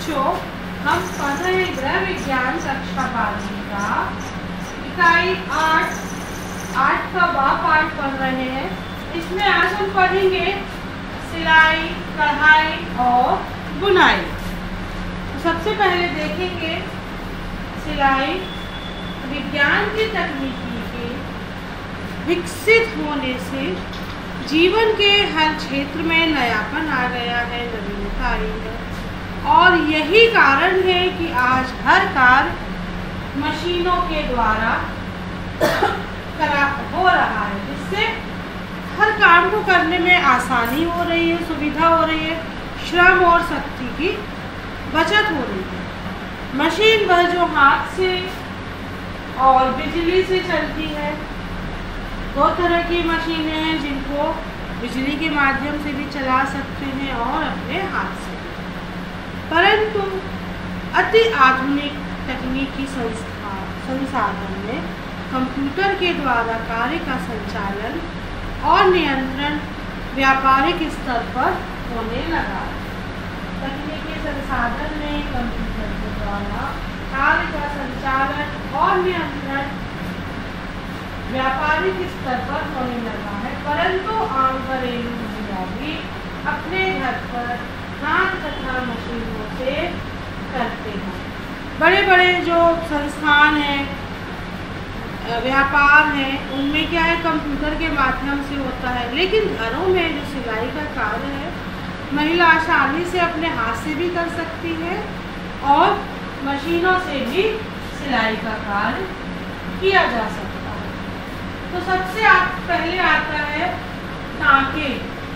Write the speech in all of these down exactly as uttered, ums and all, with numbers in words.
बच्चों, हम पढ़ रहे हैं गृह विज्ञान कक्षा बारहवीं का इकाई आठ आठ का बा पाठ पढ़ रहे हैं। इसमें आज हम पढ़ेंगे सिलाई, कढ़ाई और बुनाई। तो सबसे पहले देखेंगे सिलाई। विज्ञान की तकनीकी के विकसित होने से जीवन के हर क्षेत्र में नयापन आ गया है, नवीनता आई है, और यही कारण है कि आज हर कार्य मशीनों के द्वारा करा हो रहा है, जिससे हर काम को करने में आसानी हो रही है, सुविधा हो रही है, श्रम और शक्ति की बचत हो रही है। मशीन वह जो हाथ से और बिजली से चलती है। दो तरह की मशीनें हैं जिनको बिजली के माध्यम से भी चला सकते हैं और अपने हाथ से, परंतु अति आधुनिक तकनीकी संस्था संसाधन में कंप्यूटर के द्वारा कार्य का संचालन और नियंत्रण व्यापारिक स्तर पर होने लगा। तकनीकी संसाधन में कंप्यूटर के द्वारा कार्य का संचालन और नियंत्रण व्यापारिक स्तर पर होने लगा है, परंतु आम घरेलू महिला भी अपने घर पर हाथ तथा मशीनों से करते हैं। बड़े बड़े जो संस्थान हैं, व्यापार हैं, उनमें क्या है, कंप्यूटर के माध्यम से होता है, लेकिन घरों में जो सिलाई का कार्य है महिला आसानी से अपने हाथ से भी कर सकती है और मशीनों से भी सिलाई का कार्य किया जा सकता है। तो सबसे आप पहले आता है टाँके।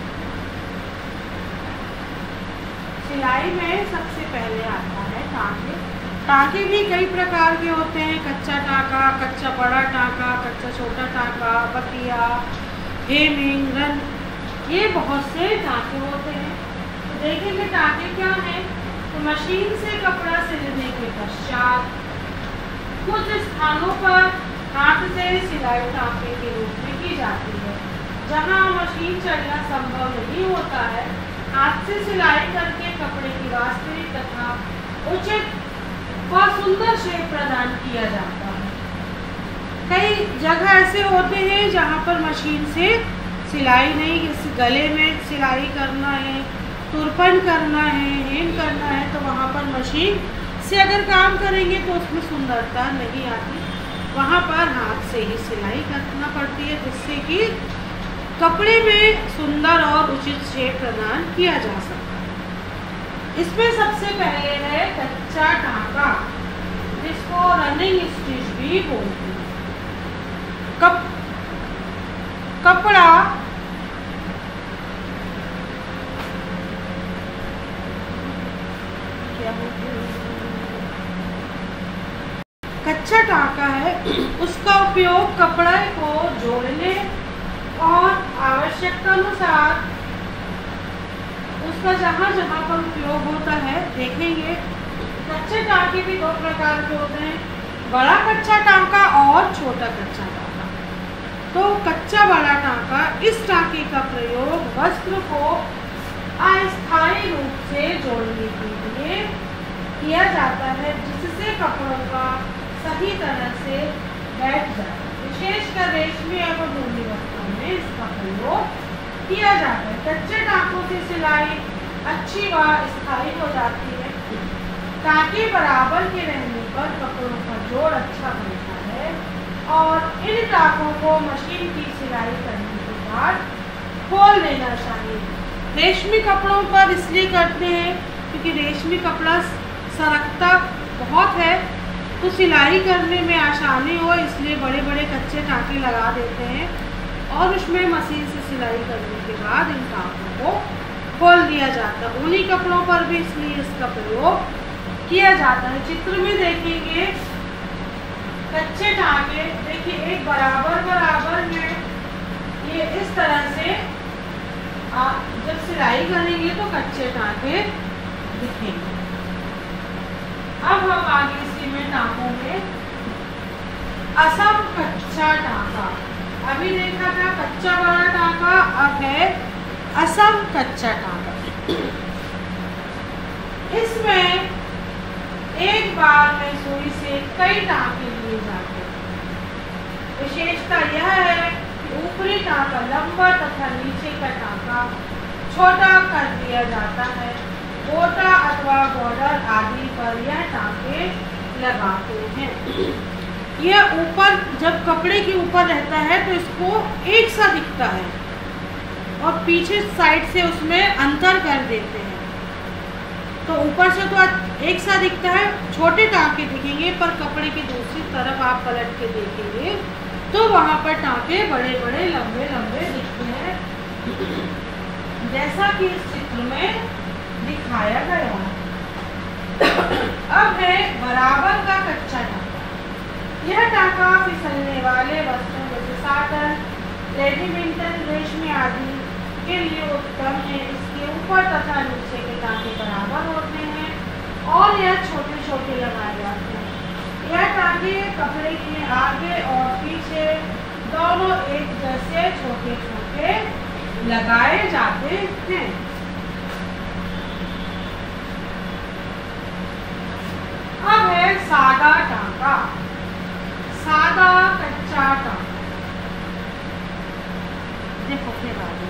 सिलाई में सबसे पहले आता है टाँके। टाँके भी कई प्रकार के होते हैं, कच्चा टाँका, कच्चा बड़ा टाँका, कच्चा छोटा टाँका, बटिया, हेमिंग, रन, ये बहुत से टाँके होते हैं। तो देखेंगे टाँके क्या है। तो मशीन से कपड़ा सिलने के पश्चात कुछ स्थानों पर हाथ से सिलाई टाँके के रूप में की जाती है। जहाँ मशीन चलना संभव नहीं होता है, हाथ से सिलाई करके कपड़े की वास्तविक तथा उचित व सुंदर शेप प्रदान किया जाता है। कई जगह ऐसे होते हैं जहाँ पर मशीन से सिलाई नहीं, किसी गले में सिलाई करना है, तुरपन करना है, हेम करना है, तो वहाँ पर मशीन से अगर काम करेंगे तो उसमें सुंदरता नहीं आती। वहाँ पर हाथ से ही सिलाई करना पड़ती है, जिससे कि कपड़े में सुंदर और उचित शेप प्रदान किया जा सकता है। इसमें सबसे पहले है कच्चा टाँका, जिसको रनिंग स्टिच भी बोलते हैं। कप कपड़ा क्या कच्चा टाँका है, उसका उपयोग कपड़े को जोड़ने और आवश्यकता अनुसार उसका जहाँ जहाँ पर उपयोग होता है। देखेंगे कच्चे टाँके भी दो प्रकार के होते हैं, बड़ा कच्चा टाँका और छोटा कच्चा टाँका। तो कच्चा बड़ा टाँका, इस टाँके का प्रयोग वस्त्र को अस्थायी रूप से जोड़ने के लिए किया जाता है, जिससे कपड़ों का सही तरह से बैठ जाए। विशेषकर रेशमी एवं ऊनी वस्त्रों में इसका प्रयोग किया जाता है। कच्चे टाँकों से सिलाई अच्छी व स्थायी हो जाती है। टाँके बराबर के रहने पर कपड़ों का जोड़ अच्छा बनता है और इन टाँकों को मशीन की सिलाई करने के बाद खोल देना चाहिए। रेशमी कपड़ों पर इसलिए करते हैं क्योंकि रेशमी कपड़ा सरकता बहुत है, तो सिलाई करने में आसानी हो, इसलिए बड़े बड़े कच्चे टाँके लगा देते हैं और उसमें मशीन से सिलाई करने के बाद इन टाँकों को खोल दिया जाता है। ऊनी कपड़ों पर भी इसलिए इसका प्रयोग किया जाता है। चित्र में देखेंगे कच्चे टाँके, देखिए एक बराबर बराबर में, ये इस तरह से आप जब सिलाई करेंगे तो कच्चे टाँके दिखेंगे। अब हम आगे इसी में टाँकों में असम कच्चा टाँका, अभी देखा था कच्चा बड़ा टाँका, अब है असम कच्चा टाँका। इसमें एक बार में सुई से कई टाँके लिए जाते हैं। विशेषता यह है कि ऊपरी टाँका लंबा तथा नीचे का टाँका छोटा कर दिया जाता है। गोटा अथवा बॉर्डर आदि पर यह टाँके लगाते हैं। यह ऊपर जब कपड़े के ऊपर रहता है तो इसको एक सा दिखता है और पीछे साइड से उसमें अंतर कर देते हैं, तो ऊपर से तो एक सा दिखता है, छोटे टाँके दिखेंगे, पर कपड़े की दूसरी तरफ आप पलट के देखेंगे तो वहाँ पर टाँके बड़े बड़े लंबे लंबे दिखते हैं, जैसा कि इस चित्र में दिखाया गया है। अब है बराबर का कच्चा टाँका। यह टाँका फिसलने वाले वस्त्रों जैसे साटन, रेडीमेंटन, रेशमी आदि के लिए उत्तम है। इसके ऊपर तथा नीचे के टाँके बराबर होते हैं और यह छोटे छोटे लगाए जाते हैं। यह टाँके कपड़े के आगे और पीछे दोनों एक जैसे छोटे छोटे लगाए जाते हैं। अब है सादा टाँका। सादा कच्चा टाँका, देखो फिर आगे।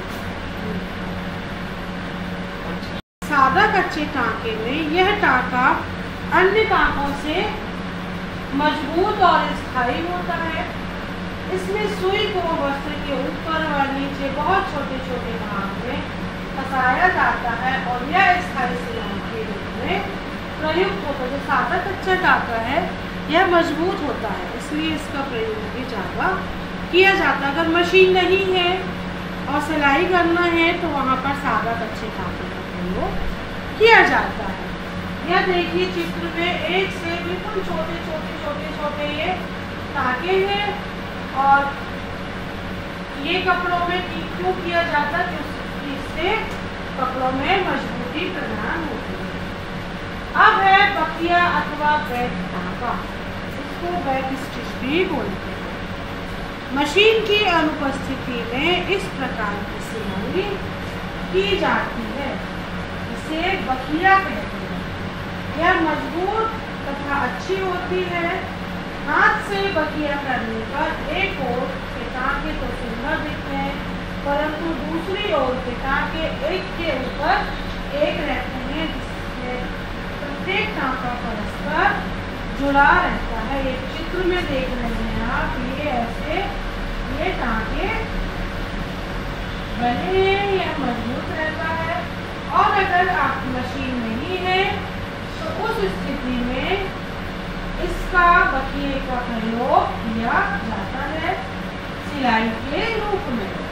सादा कच्चे टाँके में यह टाँका अन्य टाँकों से मजबूत और स्थायी होता है। इसमें सुई को वस्त्र के ऊपर और नीचे बहुत छोटे छोटे भाग में फंसाया जाता है और यह स्थायी सिलाई के रूप में प्रयुक्त होता है। जो सादा कच्चा टाँका है यह मजबूत होता है, इसलिए इसका प्रयोग भी ज़्यादा किया जाता है। अगर मशीन नहीं है और सिलाई करना है तो वहाँ पर सादा कच्चे टाँके का प्रयोग किया जाता है। यह देखिए चित्र में एक से बिल्कुल छोटे छोटे छोटे छोटे ये टाँके हैं और ये कपड़ों में क्यों किया जाता है, क्योंकि इससे कपड़ों में मजबूती प्रदान होती है। अब है बकिया अथवा बैक टाँका, इसको बैक स्टिच भी बोलते हैं। मशीन की अनुपस्थिति में इस प्रकार की सिलाई की जाती है, इसे बकिया कहते हैं। यह मजबूत तथा अच्छी होती है। हाथ से बकिया करने पर एक ओर के टाँके तो सुंदर दिखते हैं, परंतु दूसरी ओर के टाँके एक के ऊपर एक रहते हैं, जिससे प्रत्येक टाँका परस्पर जुड़ा रहता है। ये चित्र में देख रहे हैं आप, ये ऐसे ये टाँके बने हैं, यह मजबूत रहता है। और अगर आपकी मशीन नहीं है तो उस स्थिति में इसका बकिए का प्रयोग किया जाता है सिलाई के रूप में।